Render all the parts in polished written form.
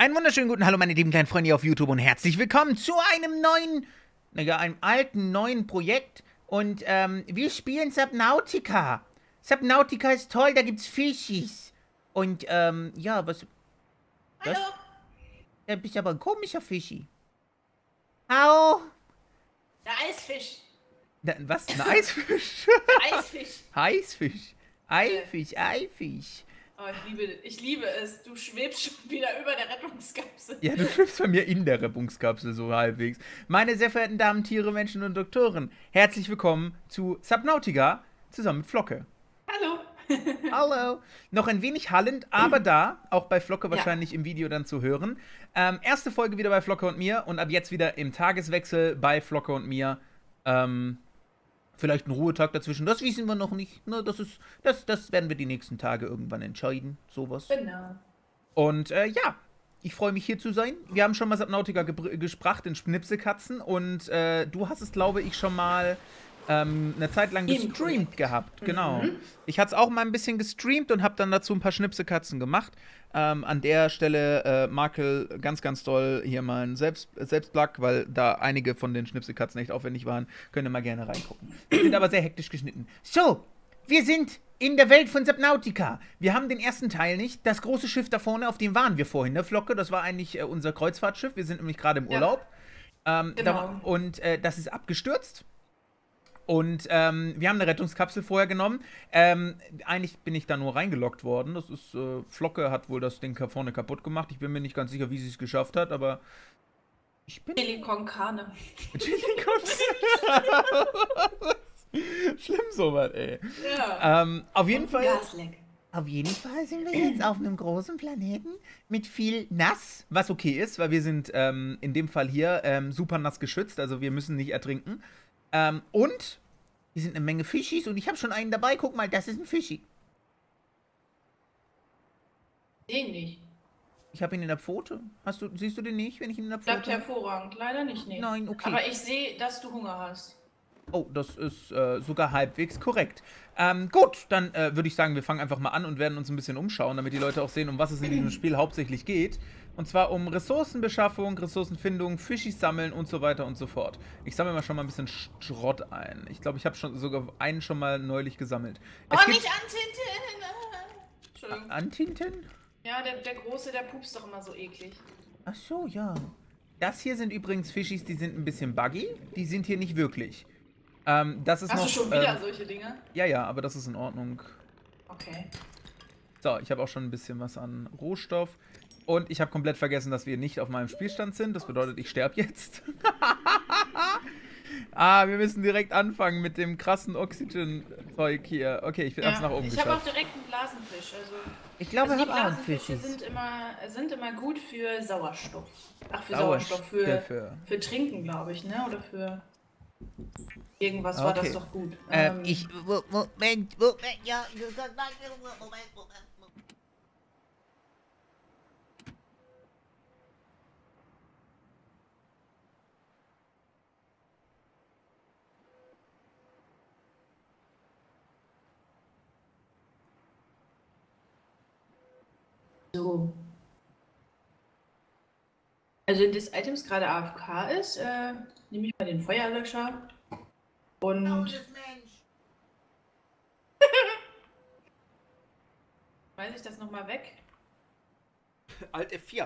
Einen wunderschönen guten Hallo, meine lieben kleinen Freunde auf YouTube und herzlich willkommen zu einem einem alten neuen Projekt. Und wir spielen Subnautica. Subnautica ist toll, da gibt's Fischis. Und ja, was? Hallo. Ja, bist aber ein komischer Fischi. Au! Der Eisfisch. Was? Ein Eisfisch? Der Eisfisch. Eisfisch. Eifisch. Oh, ich liebe es. Du schwebst schon wieder über der Rettungskapsel. Ja, du schwimmst bei mir in der Rettungskapsel so halbwegs. Meine sehr verehrten Damen, Tiere, Menschen und Doktoren, herzlich willkommen zu Subnautica zusammen mit Flocke. Hallo. Hallo. Noch ein wenig hallend, aber da, auch bei Flocke wahrscheinlich im Video dann zu hören. Erste Folge wieder bei Flocke und mir und ab jetzt wieder im Tageswechsel bei Flocke und mir. Vielleicht ein Ruhetag dazwischen, das wissen wir noch nicht. Ne, das werden wir die nächsten Tage irgendwann entscheiden, sowas. Genau. Und ja, ich freue mich hier zu sein. Wir haben schon mal Subnautica gespracht in Schnipselkatzen und du hast es, glaube ich, schon mal eine Zeit lang gestreamt gehabt. Genau. Ich hatte es auch mal ein bisschen gestreamt und habe dann dazu ein paar Schnipselkatzen gemacht. An der Stelle, Markel, ganz, ganz doll hier mal ein Selbstplug, weil da einige von den Schnipselkatzen echt aufwendig waren. Könnt ihr mal gerne reingucken. Die sind aber sehr hektisch geschnitten. So, wir sind in der Welt von Subnautica. Wir haben den ersten Teil nicht. Das große Schiff da vorne, auf dem waren wir vorhin, ne, Flocke? Das war eigentlich unser Kreuzfahrtschiff. Wir sind nämlich gerade im Urlaub. Genau. Das ist abgestürzt. Und wir haben eine Rettungskapsel vorher genommen. Eigentlich bin ich da nur reingelockt worden. Das ist, Flocke hat wohl das Ding vorne kaputt gemacht. Ich bin mir nicht ganz sicher, wie sie es geschafft hat, aber ich bin... Chili con Carne. Chili con Carne. Schlimm sowas, ey. Ja. Auf jeden Fall... Gasleck. Auf jeden Fall sind wir jetzt auf einem großen Planeten mit viel nass, was okay ist, weil wir sind in dem Fall hier super nass geschützt, also wir müssen nicht ertrinken. Und hier sind eine Menge Fischis und ich habe schon einen dabei. Guck mal, das ist ein Fischi. Den nicht. Ich habe ihn in der Pfote. Siehst du den nicht, wenn ich ihn in der Pfote Klappt hervorragend. Leider nicht, nee. Nein, okay. Aber ich sehe, dass du Hunger hast. Oh, das ist sogar halbwegs korrekt. Gut, dann würde ich sagen, wir fangen einfach mal an und werden uns ein bisschen umschauen, damit die Leute auch sehen, um was es in diesem Spiel hauptsächlich geht. Und zwar um Ressourcenbeschaffung, Ressourcenfindung, Fischis sammeln und so weiter und so fort. Ich sammle mal schon mal ein bisschen Schrott ein. Ich glaube, ich habe sogar einen schon mal neulich gesammelt. Oh, nicht Antinten! Entschuldigung. Antinten? Ja, der Große, der pupst doch immer so eklig. Ach so, ja. Das hier sind übrigens Fischis, die sind ein bisschen buggy. Die sind hier nicht wirklich. Das ist Hast noch, du schon wieder solche Dinge? Ja, aber das ist in Ordnung. Okay. So, ich habe auch schon ein bisschen was an Rohstoff. Und ich habe komplett vergessen, dass wir nicht auf meinem Spielstand sind. Das bedeutet, ich sterbe jetzt. Wir müssen direkt anfangen mit dem krassen Oxygen-Zeug hier. Okay, ich bin abs nach oben geschafft. Ich habe auch direkt einen Blasenfisch. Also, ich glaube, die ich habe auch einen Blasenfische Fisch. sind immer gut für Sauerstoff. Ach, für Sauerstoff. Für Trinken, glaube ich, ne? Oder für irgendwas war das doch gut. Moment, ja. Moment. So. Also, wenn das Items gerade AFK ist, nehme ich mal den Feuerlöscher und... Weiß ich das nochmal weg? Alt F4.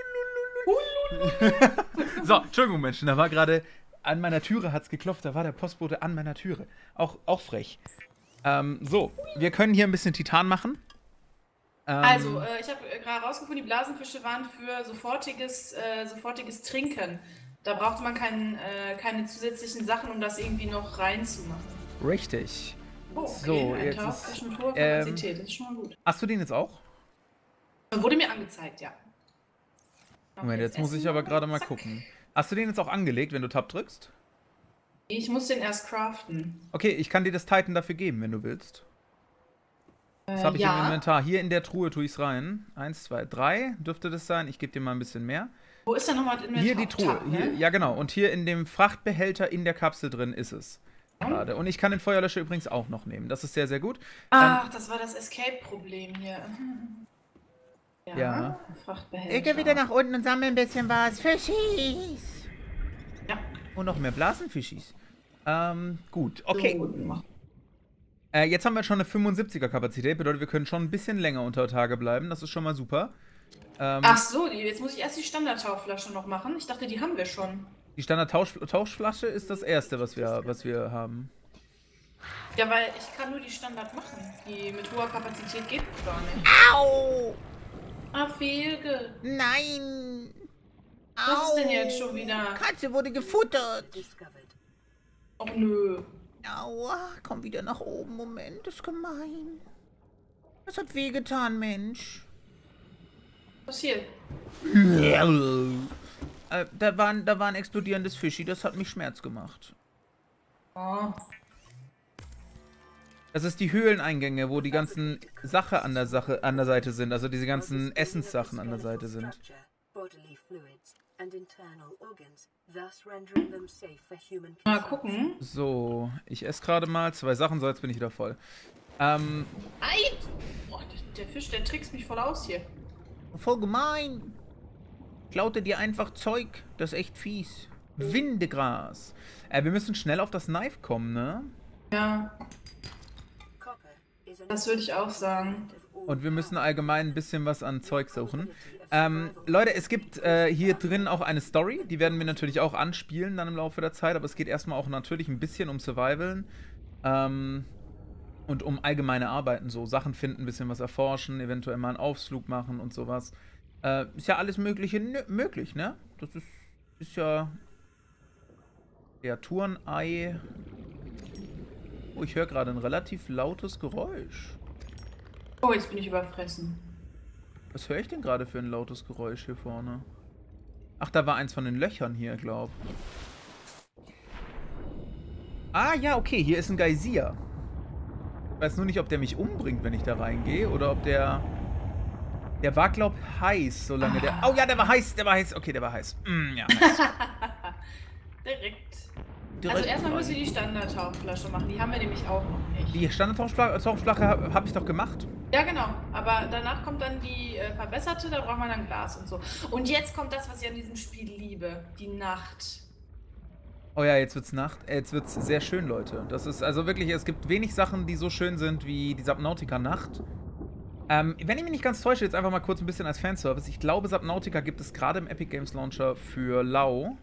So, Entschuldigung, Menschen, da war gerade an meiner Türe, hat's geklopft, da war der Postbote an meiner Türe. Auch frech. So, wir können hier ein bisschen Titan machen. Also, ich habe gerade rausgefunden, die Blasenfische waren für sofortiges Trinken. Da brauchte man keine zusätzlichen Sachen, um das irgendwie noch reinzumachen. Richtig. Oh, okay. So, Ein jetzt Tauch ist, mit hoher Kapazität, das ist schon mal gut. Hast du den jetzt auch? Wurde mir angezeigt, ja. Moment, jetzt muss ich aber gerade mal gucken. Hast du den jetzt auch angelegt, wenn du Tab drückst? Ich muss den erst craften. Okay, ich kann dir das Titan dafür geben, wenn du willst. Das habe ich im Inventar. Hier in der Truhe tue ich es rein. 1, 2, 3 dürfte das sein. Ich gebe dir mal ein bisschen mehr. Wo ist denn nochmal das Inventar? Hier die Truhe. Tab, ne? Hier, ja, genau. Und hier in dem Frachtbehälter in der Kapsel drin ist es. Gerade. Und ich kann den Feuerlöscher übrigens auch noch nehmen. Das ist sehr, sehr gut. Ach, das war das Escape-Problem hier. Ja. Frachtbehälter. Ich gehe wieder nach unten und sammle ein bisschen was. Fischis. Ja. Und noch mehr Blasenfischis. Gut, okay. Jetzt haben wir schon eine 75er Kapazität. Bedeutet, wir können schon ein bisschen länger unter Tage bleiben. Das ist schon mal super. Ach so, jetzt muss ich erst die Standardtauchflasche noch machen. Ich dachte, die haben wir schon. Die Standard-Tauchflasche ist das erste, was wir haben. Ja, weil ich kann nur die Standard machen. Die mit hoher Kapazität geht gar nicht. Au! Ah, Felge. Nein! Was ist denn jetzt schon wieder? Katze wurde gefuttert. Oh nö. Aua, komm wieder nach oben. Moment, das ist gemein. Das hat wehgetan, Mensch. Was hier? Da war ein explodierendes Fischi, das hat mich Schmerz gemacht. Oh. Das ist die Höhleneingänge, wo die ganzen Sache an der Seite sind, also diese ganzen Essenssachen an der Seite sind. Mal gucken. So, ich esse gerade mal 2 Sachen, so jetzt bin ich wieder voll. Ei! Boah, der Fisch, der trickst mich voll aus hier. Voll gemein. Klaute dir einfach Zeug, das ist echt fies. Windegras. Wir müssen schnell auf das Knife kommen, ne? Ja. Das würde ich auch sagen. Und wir müssen allgemein ein bisschen was an Zeug suchen. Leute, es gibt hier drin auch eine Story. Die werden wir natürlich auch anspielen dann im Laufe der Zeit. Aber es geht erstmal auch natürlich ein bisschen um Survivalen. Und um allgemeine Arbeiten. So Sachen finden, ein bisschen was erforschen, eventuell mal einen Ausflug machen und sowas. Ist ja alles Mögliche möglich, ne? Das ist ja... Kreaturenei. Oh, ich höre gerade ein relativ lautes Geräusch. Oh, jetzt bin ich überfressen. Was höre ich denn gerade für ein lautes Geräusch hier vorne? Ach, da war eins von den Löchern hier, glaub. Ah, ja, okay, hier ist ein Geysir. Ich weiß nur nicht, ob der mich umbringt, wenn ich da reingehe, oder ob der... Der war, glaub, heiß, solange der... Oh ja, der war heiß, Okay, der war heiß. Ja, heiß. Direkt. Also erstmal müssen wir die Standardtauchflasche machen, die haben wir nämlich auch noch nicht. Die Standardtauchflasche habe ich doch gemacht. Ja, genau. Aber danach kommt dann die verbesserte, da braucht man dann Glas und so. Und jetzt kommt das, was ich an diesem Spiel liebe. Die Nacht. Oh ja, jetzt wird's Nacht. Jetzt wird's sehr schön, Leute. Das ist also wirklich, es gibt wenig Sachen, die so schön sind wie die Subnautica-Nacht. Wenn ich mich nicht ganz täusche, jetzt einfach mal kurz ein bisschen als Fanservice. Ich glaube, Subnautica gibt es gerade im Epic Games Launcher für lau.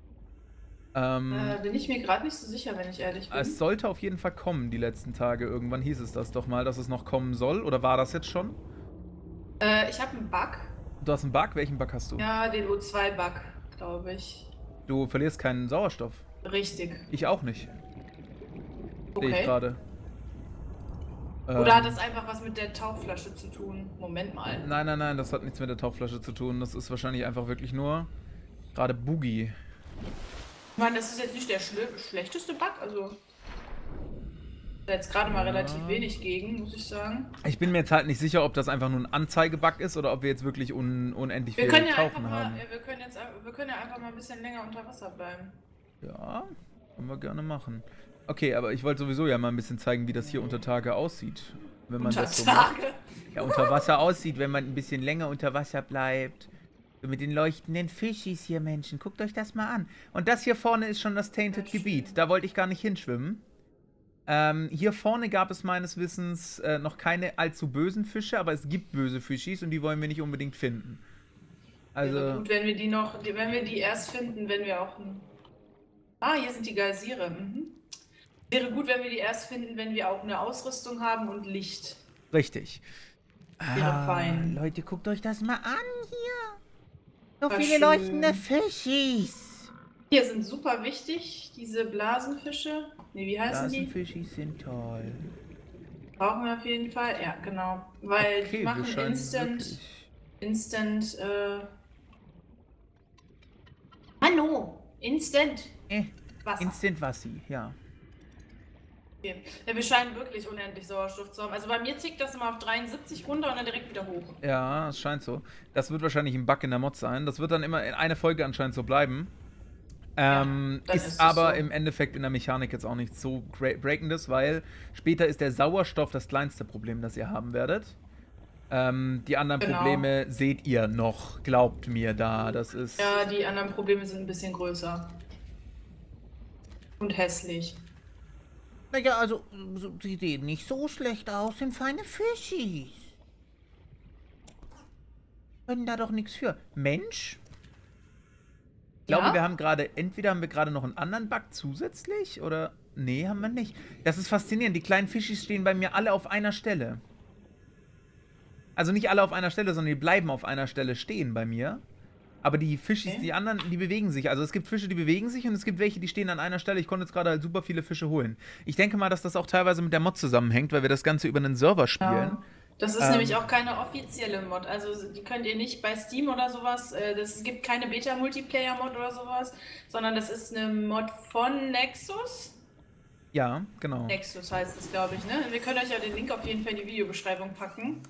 Bin ich mir gerade nicht so sicher, wenn ich ehrlich bin. Es sollte auf jeden Fall kommen, die letzten Tage. Irgendwann hieß es das doch mal, dass es noch kommen soll. Oder war das jetzt schon? Ich habe einen Bug. Du hast einen Bug? Welchen Bug hast du? Ja, den O2-Bug, glaube ich. Du verlierst keinen Sauerstoff. Richtig. Ich auch nicht. Okay. Sehe ich gerade. Oder hat das einfach was mit der Tauchflasche zu tun? Moment mal. Nein, das hat nichts mit der Tauchflasche zu tun. Das ist wahrscheinlich einfach wirklich nur gerade Boogie. Ich meine, das ist jetzt nicht der schlechteste Bug, also da jetzt gerade mal relativ wenig gegen, muss ich sagen. Ich bin mir jetzt halt nicht sicher, ob das einfach nur ein Anzeigebug ist oder ob wir jetzt wirklich unendlich viel Tauchen haben. Wir können ja einfach mal ein bisschen länger unter Wasser bleiben. Ja, können wir gerne machen. Okay, aber ich wollte sowieso ja mal ein bisschen zeigen, wie das hier unter Tage aussieht. Wenn man das so macht. Ja, unter Wasser aussieht, wenn man ein bisschen länger unter Wasser bleibt. Mit den leuchtenden Fischis hier, Menschen. Guckt euch das mal an. Und das hier vorne ist schon das Tainted Gebiet. Da wollte ich gar nicht hinschwimmen. Hier vorne gab es meines Wissens noch keine allzu bösen Fische, aber es gibt böse Fischis und die wollen wir nicht unbedingt finden. Also... Ja, gut, wenn wir die erst finden, wenn wir auch... Ah, hier sind die Geysire. Wäre gut, wenn wir die erst finden, wenn wir auch eine Ausrüstung haben und Licht. Richtig. Wäre fein. Leute, guckt euch das mal an hier. So viele leuchtende Fischis. Hier sind super wichtig, diese Blasenfische. Ne, wie heißen die? Blasenfischis sind toll. Brauchen wir auf jeden Fall. Ja, genau. Weil die machen Instant, Hallo! Instant! Wasser. Instant Wassi, ja. Okay. Ja, wir scheinen wirklich unendlich Sauerstoff zu haben. Also bei mir tickt das immer auf 73 runter und dann direkt wieder hoch. Ja, es scheint so. Das wird wahrscheinlich ein Bug in der Mod sein. Das wird dann immer in einer Folge anscheinend so bleiben. Ist aber so im Endeffekt in der Mechanik jetzt auch nichts so breakendes, weil später ist der Sauerstoff das kleinste Problem, das ihr haben werdet. Die anderen Probleme seht ihr noch, glaubt mir da, das ist... Ja, die anderen Probleme sind ein bisschen größer. Und hässlich. Naja, also, sie sehen nicht so schlecht aus, sind feine Fischis. Können da doch nichts für. Mensch? Ich glaube, wir haben gerade, entweder haben wir gerade noch einen anderen Bug zusätzlich, oder... Nee, haben wir nicht. Das ist faszinierend, die kleinen Fischis stehen bei mir alle auf einer Stelle. Also nicht alle auf einer Stelle, sondern die bleiben auf einer Stelle stehen bei mir. Aber die Fischis, die anderen, die bewegen sich. Also es gibt Fische, die bewegen sich und es gibt welche, die stehen an einer Stelle. Ich konnte jetzt gerade halt super viele Fische holen. Ich denke mal, dass das auch teilweise mit der Mod zusammenhängt, weil wir das Ganze über einen Server spielen. Ja. Das ist nämlich auch keine offizielle Mod. Also die könnt ihr nicht bei Steam oder sowas, es gibt keine Beta-Multiplayer-Mod oder sowas, sondern das ist eine Mod von Nexus. Ja, genau. Nexus heißt es, glaube ich, ne? Wir können euch ja den Link auf jeden Fall in die Videobeschreibung packen.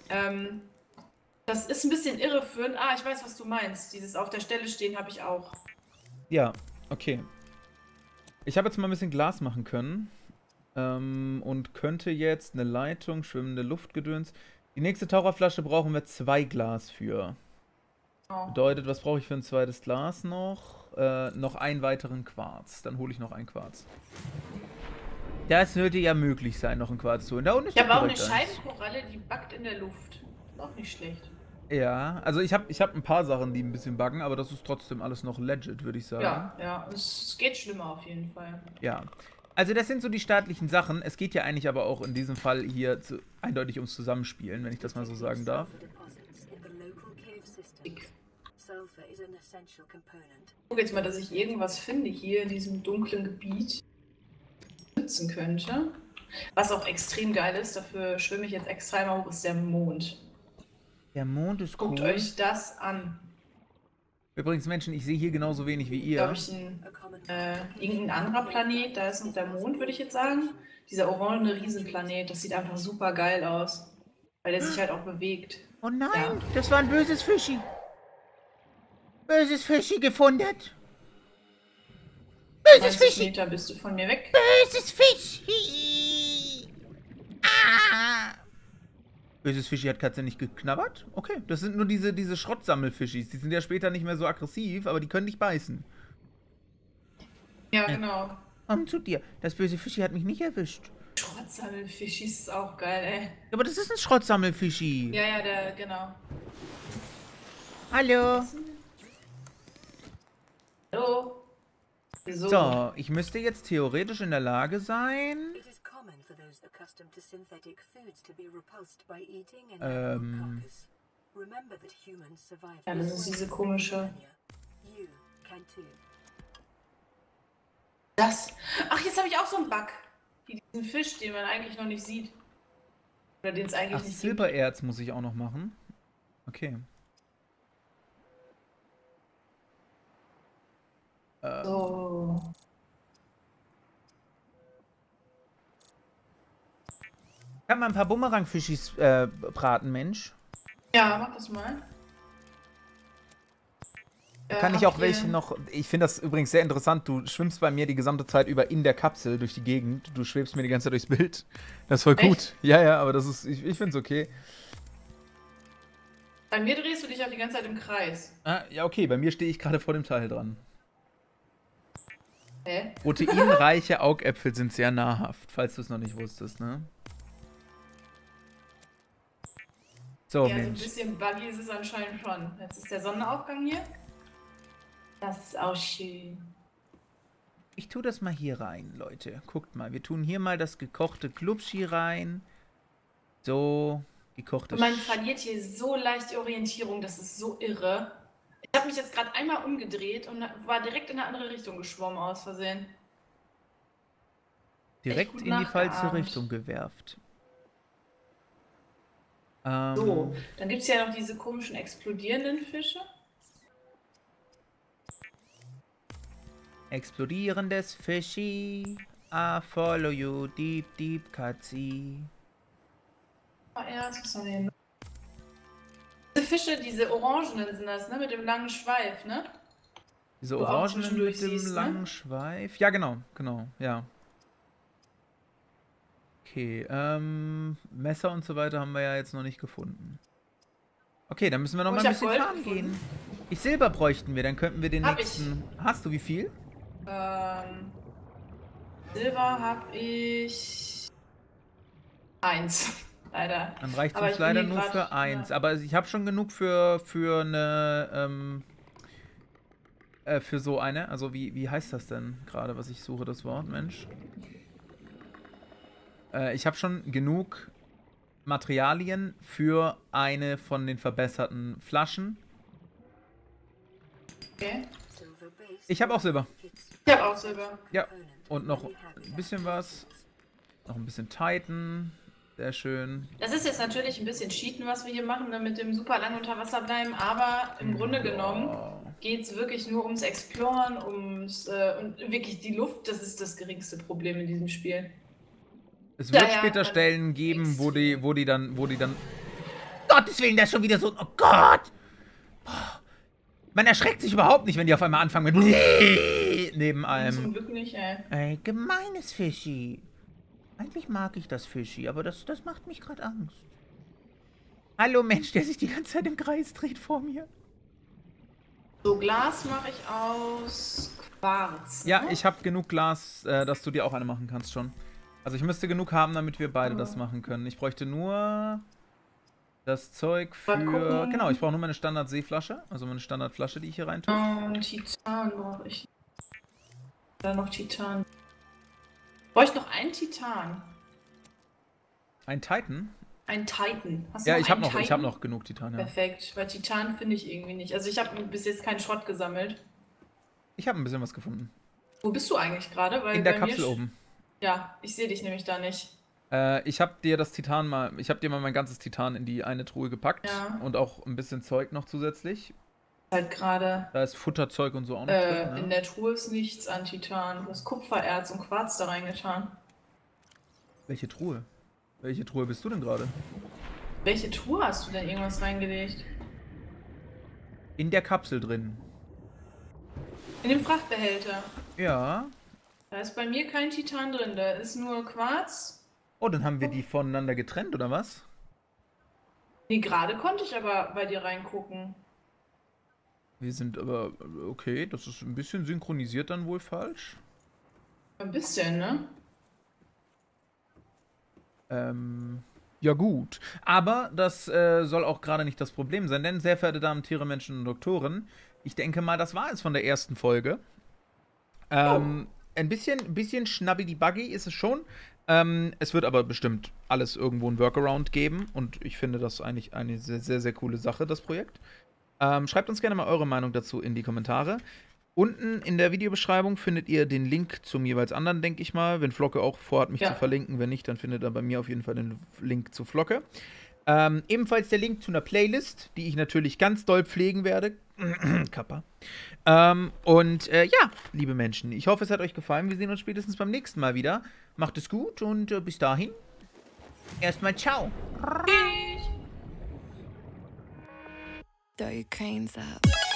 Das ist ein bisschen irreführend. Ah, ich weiß, was du meinst. Dieses auf der Stelle stehen habe ich auch. Ja, okay. Ich habe jetzt mal ein bisschen Glas machen können. Und könnte jetzt eine Leitung, schwimmende Luftgedöns. Die nächste Taucherflasche brauchen wir 2 Glas für. Oh. Bedeutet, was brauche ich für ein zweites Glas noch? Noch einen weiteren Quarz. Dann hole ich noch einen Quarz. Das sollte ja möglich sein, noch ein Quarz zu holen. Da unten ist aber auch eine Scheibenkoralle, die backt in der Luft. Ist auch nicht schlecht. Ja, also ich hab ein paar Sachen, die ein bisschen buggen, aber das ist trotzdem alles noch legit, würde ich sagen. Ja, es geht schlimmer auf jeden Fall. Ja. Also das sind so die staatlichen Sachen. Es geht ja eigentlich aber auch in diesem Fall hier eindeutig ums Zusammenspielen, wenn ich das mal so sagen darf. Ich gucke jetzt mal, dass ich irgendwas finde hier in diesem dunklen Gebiet nutzen könnte. Was auch extrem geil ist, dafür schwimme ich jetzt extra mal hoch, ist der Mond. Der Mond ist cool. Guckt euch das an. Übrigens, Menschen, ich sehe hier genauso wenig wie ihr. Glaube ich, irgendein anderer Planet, da ist noch der Mond, würde ich jetzt sagen. Dieser orange Riesenplanet, das sieht einfach super geil aus. Weil der sich halt auch bewegt. Oh nein, das war ein böses Fischi. Böses Fischi gefunden. Böses Fischi. Meter bist du von mir weg. Böses Fischi. Ah. Böses Fischi hat Katze nicht geknabbert? Okay, das sind nur diese Schrottsammelfischis. Die sind ja später nicht mehr so aggressiv, aber die können nicht beißen. Ja, genau. Komm zu dir. Das böse Fischi hat mich nicht erwischt. Schrottsammelfischis ist auch geil, ey. Ja, aber das ist ein Schrottsammelfischi. Ja, genau. Hallo. Hallo. So, ich müsste jetzt theoretisch in der Lage sein... Ja, das ist diese komische... Das... Ach, jetzt habe ich auch so einen Bug. Diesen Fisch, den man eigentlich noch nicht sieht. Oder den es eigentlich nicht gibt. Silbererz muss ich auch noch machen. Okay. So. Ich kann mal ein paar Bumerangfischis braten, Mensch. Ja, mach das mal. Kann ich auch welche noch... Ich finde das übrigens sehr interessant. Du schwimmst bei mir die gesamte Zeit über in der Kapsel durch die Gegend. Du schwebst mir die ganze Zeit durchs Bild. Das ist voll gut. Echt? Ja, aber das ist... Ich finde es okay. Bei mir drehst du dich auch die ganze Zeit im Kreis. Ah, ja, okay. Bei mir stehe ich gerade vor dem Teil dran. Hä? Proteinreiche Augäpfel sind sehr nahrhaft, falls du es noch nicht wusstest, ne? So, ja, Mensch. So ein bisschen buggy ist es anscheinend schon. Jetzt ist der Sonnenaufgang hier. Das ist auch schön. Ich tue das mal hier rein, Leute. Guckt mal, wir tun hier mal das gekochte Klubschi rein. So, gekochte... Man verliert hier so leicht die Orientierung, das ist so irre. Ich habe mich jetzt gerade einmal umgedreht und war direkt in eine andere Richtung geschwommen aus Versehen. Direkt in die falsche Richtung gewerft. So, dann gibt es ja noch diese komischen explodierenden Fische. Explodierendes Fischi, I follow you, deep, deep, Katzi. Diese Fische, diese orangenen sind das, ne? Mit dem langen Schweif, ne? Diese orangenen mit dem langen Schweif? Ja, genau, ja. Okay, Messer und so weiter haben wir ja jetzt noch nicht gefunden. Okay, dann müssen wir noch mal ein bisschen farmen gehen. Silber bräuchten wir, dann könnten wir den nächsten... Hast du wie viel? Silber habe ich 1, leider. Dann reicht es uns leider nur für 1. Ja. Aber ich habe schon genug für eine, für so eine. Also wie heißt das denn gerade, was ich suche, das Wort, Mensch? Ich habe schon genug Materialien für eine von den verbesserten Flaschen. Okay. Ich habe auch Silber. Ich habe auch Silber. Ja, und noch ein bisschen was. Noch ein bisschen Titan. Sehr schön. Das ist jetzt natürlich ein bisschen Cheaten, was wir hier machen, ne, mit dem super lang unter Wasser bleiben, aber im Grunde genommen geht es wirklich nur ums Exploren, und wirklich die Luft, das ist das geringste Problem in diesem Spiel. Es wird später Stellen geben, wo die dann... Gottes Willen, das ist schon wieder so... Oh Gott! Boah. Man erschreckt sich überhaupt nicht, wenn die auf einmal anfangen mit... neben allem. Zum Glück nicht, ey. Ey, gemeines Fischi. Eigentlich mag ich das Fischi, aber das macht mich gerade Angst. Hallo Mensch, der sich die ganze Zeit im Kreis dreht vor mir. So, Glas mache ich aus Quarz. Ne? Ja, ich habe genug Glas, dass du dir auch eine machen kannst schon. Also ich müsste genug haben, damit wir beide das machen können. Ich bräuchte nur das Zeug für... Genau, ich brauche nur meine Standard-Seeflasche. Also meine Standardflasche, die ich hier rein tue. Titan brauche ich. Da noch Titan. Brauche ich noch einen Titan? Ein Titan? Ein Titan. Hast du ich habe noch genug Titan, ja. Perfekt, weil Titan finde ich irgendwie nicht. Also ich habe bis jetzt keinen Schrott gesammelt. Ich habe ein bisschen was gefunden. Wo bist du eigentlich gerade? In der Kapsel oben. Ja, ich sehe dich nämlich da nicht. Ich habe dir das Titan mal, mein ganzes Titan in die eine Truhe gepackt. Ja. Und auch ein bisschen Zeug noch zusätzlich. Halt gerade. Da ist Futterzeug und so auch noch drin. Ne? In der Truhe ist nichts an Titan. Du hast Kupfererz und Quarz da reingetan. Welche Truhe? Welche Truhe bist du denn gerade? Welche Truhe hast du denn irgendwas reingelegt? In der Kapsel drin. In dem Frachtbehälter? Ja. Da ist bei mir kein Titan drin, da ist nur Quarz. Oh, dann haben wir die voneinander getrennt, oder was? Nee, gerade konnte ich aber bei dir reingucken. Wir sind aber... Okay, das ist ein bisschen synchronisiert dann wohl falsch. Ein bisschen, ne? Ja gut. Aber das soll auch gerade nicht das Problem sein, denn sehr verehrte Damen, Tiere, Menschen und Doktoren, ich denke mal, das war es von der ersten Folge. Ein bisschen schnabbidi-buggy ist es schon. Es wird aber bestimmt alles irgendwo ein Workaround geben. Und ich finde das eigentlich eine sehr, sehr, sehr coole Sache, das Projekt. Schreibt uns gerne mal eure Meinung dazu in die Kommentare. Unten in der Videobeschreibung findet ihr den Link zum jeweils anderen, denke ich mal. Wenn Flocke auch vorhat, mich zu verlinken. Wenn nicht, dann findet er bei mir auf jeden Fall den Link zu Flocke. Ebenfalls der Link zu einer Playlist, die ich natürlich ganz doll pflegen werde. Kappa. Ja, liebe Menschen, ich hoffe, es hat euch gefallen. Wir sehen uns spätestens beim nächsten Mal wieder. Macht es gut und bis dahin. Erstmal ciao. Throw your cranes up.